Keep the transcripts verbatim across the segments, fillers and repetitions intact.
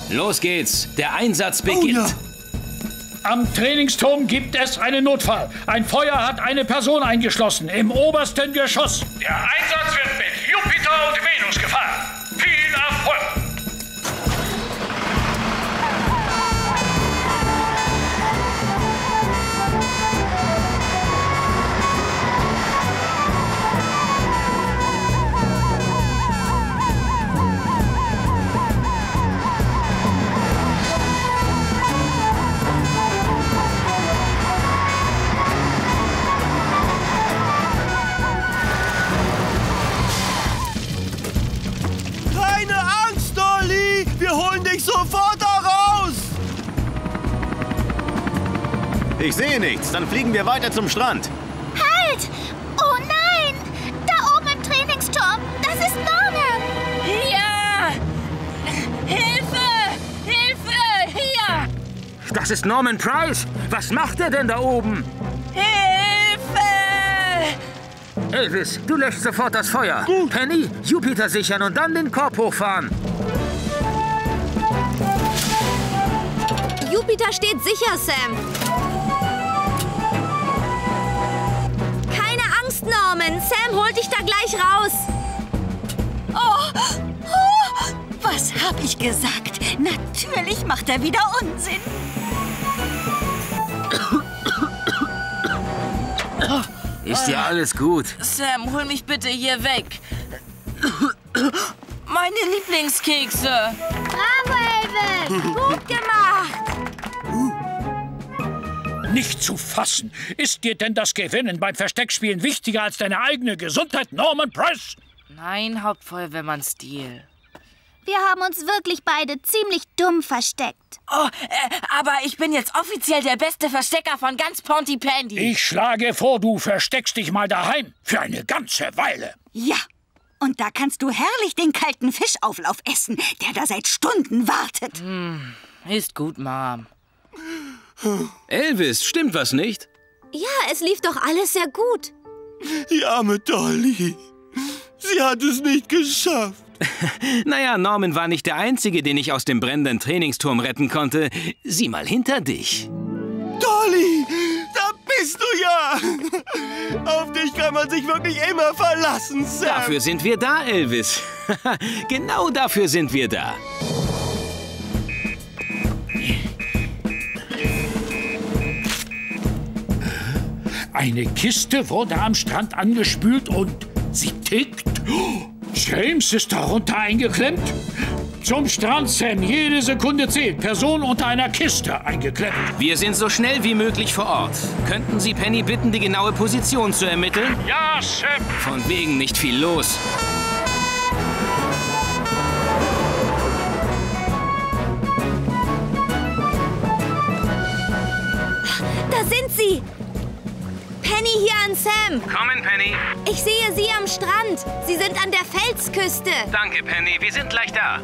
Los geht's. Der Einsatz beginnt. Oh, ja. Am Trainingsturm gibt es einen Notfall. Ein Feuer hat eine Person eingeschlossen im obersten Geschoss. Der Einsatz wird mit Jupiter und Venus gefahren. Viel Erfolg! Wir holen dich sofort da raus! Ich sehe nichts. Dann fliegen wir weiter zum Strand. Halt! Oh nein! Da oben im Trainingsturm, das ist Norman! Hier! Hilfe! Hilfe! Hier! Das ist Norman Price. Was macht er denn da oben? Hilfe! Elvis, du löscht sofort das Feuer. Gut. Penny, Jupiter sichern und dann den Korb hochfahren. Jupiter steht sicher, Sam. Keine Angst, Norman. Sam holt dich da gleich raus. Oh, oh, was hab ich gesagt? Natürlich macht er wieder Unsinn. Ist ja alles gut. Sam, hol mich bitte hier weg. Meine Lieblingskekse. Bravo, Elvis! Gut gemacht! Nicht zu fassen. Ist dir denn das Gewinnen beim Versteckspielen wichtiger als deine eigene Gesundheit, Norman Price? Nein, Hauptfeuerwehrmann Steele. Wir haben uns wirklich beide ziemlich dumm versteckt. Oh, äh, aber ich bin jetzt offiziell der beste Verstecker von ganz Pontypandy. Ich schlage vor, du versteckst dich mal daheim. Für eine ganze Weile. Ja. Und da kannst du herrlich den kalten Fischauflauf essen, der da seit Stunden wartet. Hm, ist gut, Mom. Elvis, stimmt was nicht? Ja, es lief doch alles sehr gut. Die arme Dolly. Sie hat es nicht geschafft. Naja, Norman war nicht der Einzige, den ich aus dem brennenden Trainingsturm retten konnte. Sieh mal hinter dich. Dolly, da bist du ja. Auf dich kann man sich wirklich immer verlassen, Sam. Dafür sind wir da, Elvis. Genau dafür sind wir da. Eine Kiste wurde am Strand angespült und sie tickt. James ist darunter eingeklemmt. Zum Strand, Sam. Jede Sekunde zählt. Person unter einer Kiste eingeklemmt. Wir sind so schnell wie möglich vor Ort. Könnten Sie Penny bitten, die genaue Position zu ermitteln? Ja, Sam. Von wegen nicht viel los. Da sind sie. Penny hier an Sam. Kommen, Penny. Ich sehe sie am Strand. Sie sind an der Felsküste. Danke, Penny. Wir sind gleich da.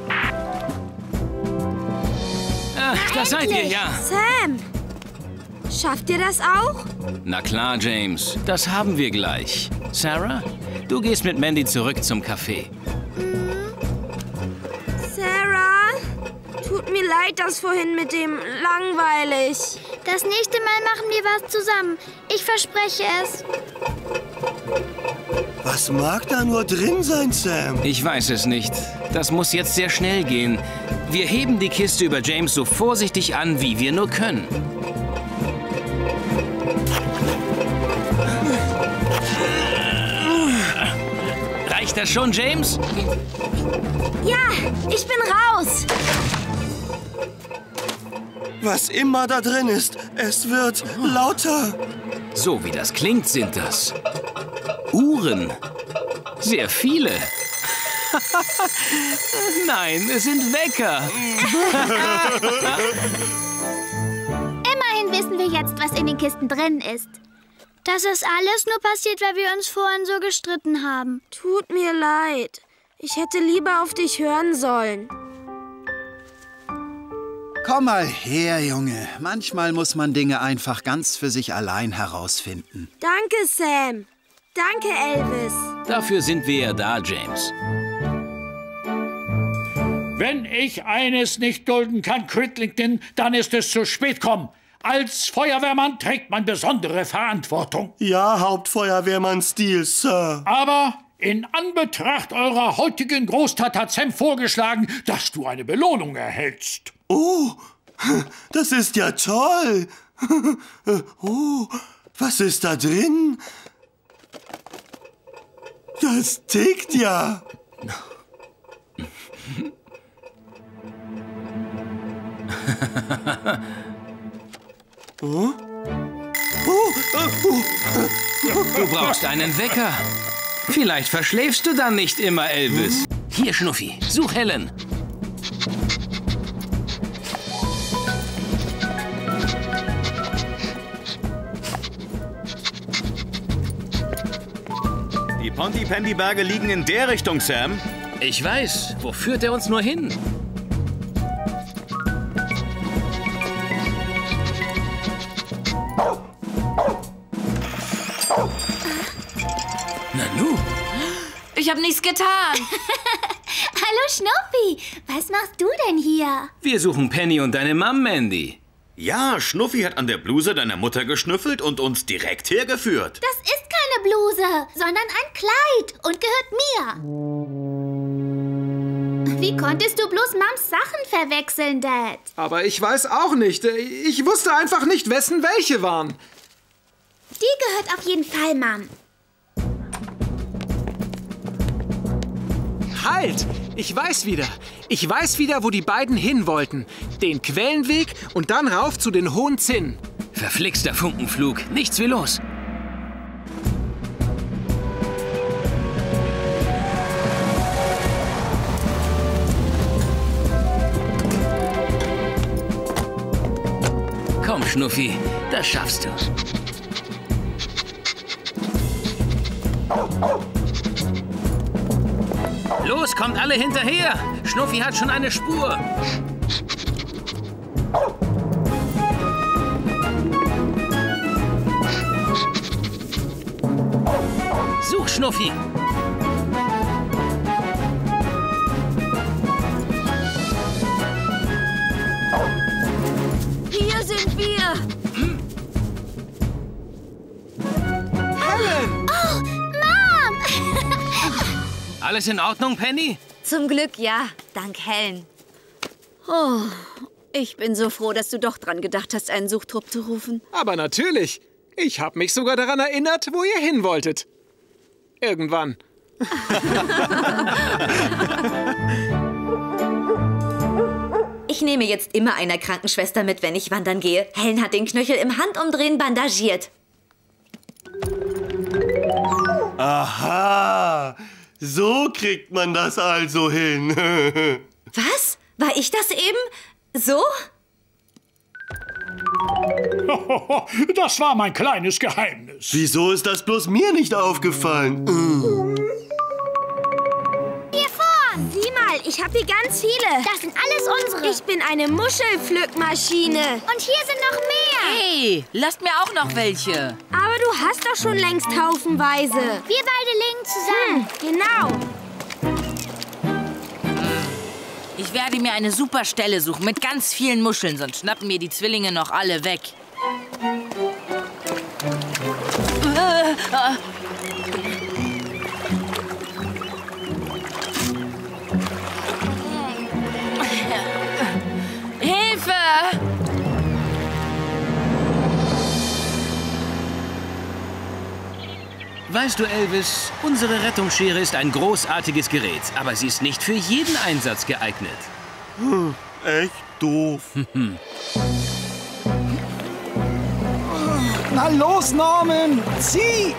Ah, da seid ihr, ja. Sam, schafft ihr das auch? Na klar, James. Das haben wir gleich. Sarah, du gehst mit Mandy zurück zum Café. Mhm. Sarah, tut mir leid, das vorhin mit dem langweilig. Das nächste Mal machen wir was zusammen. Ich verspreche es. Was mag da nur drin sein, Sam? Ich weiß es nicht. Das muss jetzt sehr schnell gehen. Wir heben die Kiste über James so vorsichtig an, wie wir nur können. Reicht das schon, James? Ja, ich bin raus. Was immer da drin ist, es wird lauter. So wie das klingt, sind das Uhren. Sehr viele. Nein, es sind Wecker. Immerhin wissen wir jetzt, was in den Kisten drin ist. Das ist alles nur passiert, weil wir uns vorhin so gestritten haben. Tut mir leid. Ich hätte lieber auf dich hören sollen. Komm mal her, Junge. Manchmal muss man Dinge einfach ganz für sich allein herausfinden. Danke, Sam. Danke, Elvis. Dafür sind wir ja da, James. Wenn ich eines nicht dulden kann, Cridlington, dann ist es zu spät kommen. Als Feuerwehrmann trägt man besondere Verantwortung. Ja, Hauptfeuerwehrmann Steele, Sir. Aber in Anbetracht eurer heutigen Großtat hat Sam vorgeschlagen, dass du eine Belohnung erhältst. Oh, das ist ja toll. Oh, was ist da drin? Das tickt ja. Oh? Oh, oh, oh. Du brauchst einen Wecker. Vielleicht verschläfst du dann nicht immer, Elvis. Hier, Schnuffi, such Helen. Die Pontypandy-Berge liegen in der Richtung, Sam. Ich weiß. Wo führt er uns nur hin? Nanu? Ich habe nichts getan. Hallo, Schnuffi. Was machst du denn hier? Wir suchen Penny und deine Mom, Mandy. Ja, Schnuffi hat an der Bluse deiner Mutter geschnüffelt und uns direkt hergeführt. Das ist keine Bluse, sondern ein Kleid und gehört mir. Wie konntest du bloß Mams Sachen verwechseln, Dad? Aber ich weiß auch nicht. Ich wusste einfach nicht, wessen welche waren. Die gehört auf jeden Fall Mom. Halt! Ich weiß wieder. Ich weiß wieder, wo die beiden hin wollten. Den Quellenweg und dann rauf zu den Hohen Zinnen. Verflixter Funkenflug. Nichts wie los. Komm, Schnuffi. Das schaffst du. Los, kommt alle hinterher! Schnuffi hat schon eine Spur. Such, Schnuffi! Hier sind wir! Hm? Helen! Oh, Mom! Alles in Ordnung, Penny? Zum Glück ja, dank Helen. Oh, ich bin so froh, dass du doch dran gedacht hast, einen Suchtrupp zu rufen. Aber natürlich. Ich habe mich sogar daran erinnert, wo ihr hin wolltet. Irgendwann. Ich nehme jetzt immer eine Krankenschwester mit, wenn ich wandern gehe. Helen hat den Knöchel im Handumdrehen bandagiert. Aha, so kriegt man das also hin. Was? War ich das eben? So? Das war mein kleines Geheimnis. Wieso ist das bloß mir nicht aufgefallen? Hier vorn! Sieh mal, ich habe hier ganz viele. Das sind alles unsere. Ich bin eine Muschelpflückmaschine. Und hier sind noch mehr. Hey, lasst mir auch noch welche. Aber du hast doch schon längst haufenweise. Wir beide legen zusammen. Hm, genau. Ich werde mir eine super Stelle suchen mit ganz vielen Muscheln, sonst schnappen mir die Zwillinge noch alle weg. Äh, äh. Hilfe! Weißt du, Elvis, unsere Rettungsschere ist ein großartiges Gerät, aber sie ist nicht für jeden Einsatz geeignet. Hm, echt doof. Na los, Norman! Zieh!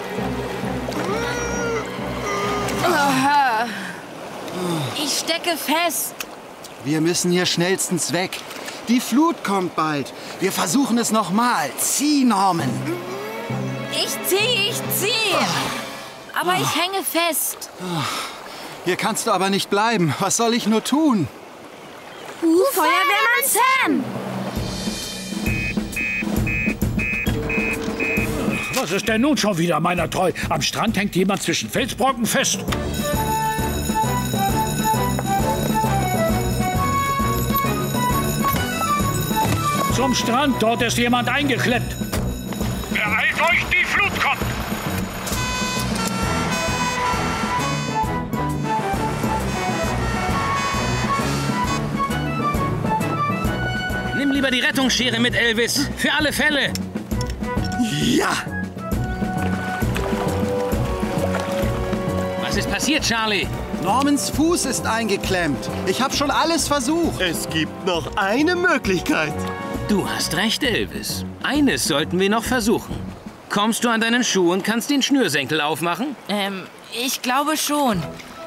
Ich stecke fest. Wir müssen hier schnellstens weg. Die Flut kommt bald. Wir versuchen es nochmal. Zieh, Norman! Ich zieh, ich zieh. Aber ich hänge fest. Hier kannst du aber nicht bleiben. Was soll ich nur tun? Uh, Feuerwehrmann Sam! Was ist denn nun schon wieder, meiner Treu? Am Strand hängt jemand zwischen Felsbrocken fest. zum Strand. Dort ist jemand eingeklemmt. Beeilt euch, die Flut kommt! Nimm lieber die Rettungsschere mit, Elvis. Für alle Fälle. Ja! Was ist passiert, Charlie? Normans Fuß ist eingeklemmt. Ich habe schon alles versucht. Es gibt noch eine Möglichkeit. Du hast recht, Elvis. Eines sollten wir noch versuchen. Kommst du an deinen Schuh und kannst den Schnürsenkel aufmachen? Ähm, ich glaube schon.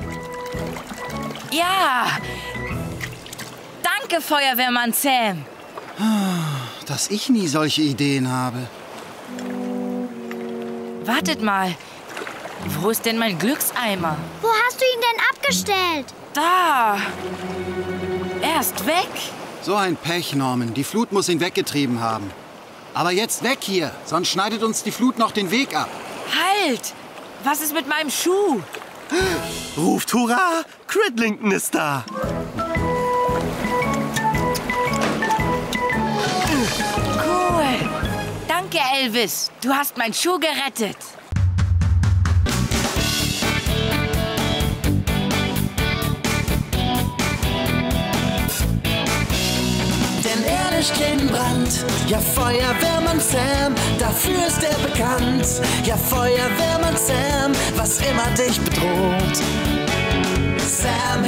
Ja! Danke, Feuerwehrmann Sam. Dass ich nie solche Ideen habe. Wartet mal. Wo ist denn mein Glückseimer? Wo hast du ihn denn abgestellt? Da! Er ist weg. So ein Pech, Norman. Die Flut muss ihn weggetrieben haben. Aber jetzt weg hier, sonst schneidet uns die Flut noch den Weg ab. Halt! Was ist mit meinem Schuh? Ruft Hurra! Cridlington ist da. Cool. Danke, Elvis. Du hast meinen Schuh gerettet. Stehen Brand. Ja, Feuerwehrmann Sam, dafür ist er bekannt. Ja, Feuerwehrmann Sam, was immer dich bedroht. Sam